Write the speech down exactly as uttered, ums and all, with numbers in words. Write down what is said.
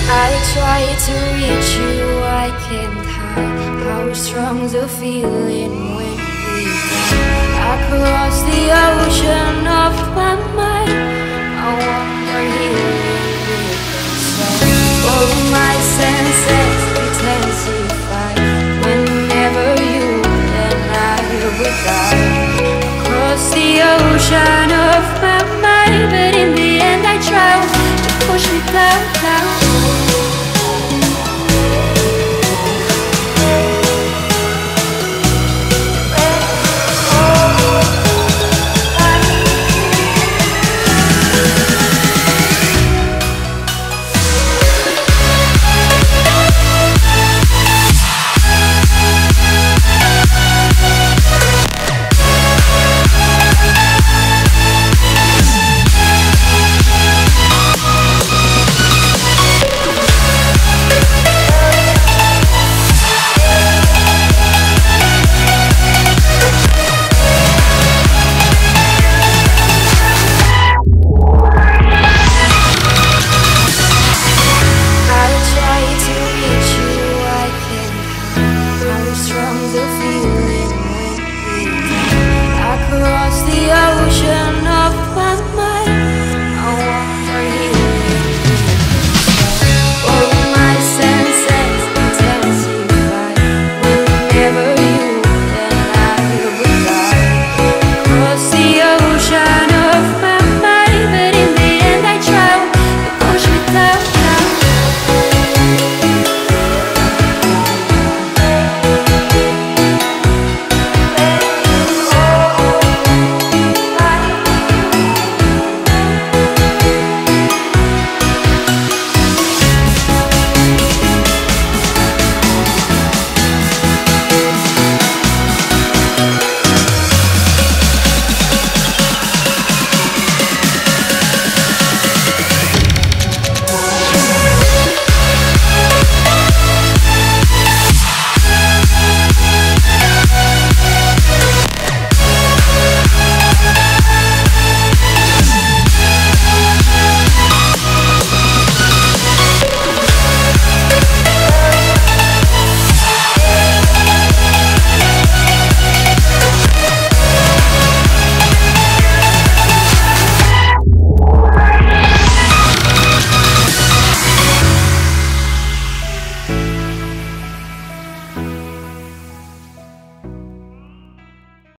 I try to reach you, I can't hide how strong the feeling when we die. Across the ocean of my mind, I wander here in rhythm. All my senses intensify whenever you and I will die. Across the ocean of my mind, but in the end I try to push me down, down.